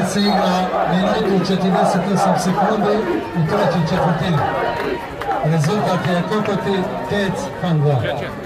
kad se igra minutu 48 sekundi u trećoj četvrtini. Rezultat je Kokoti 5-2.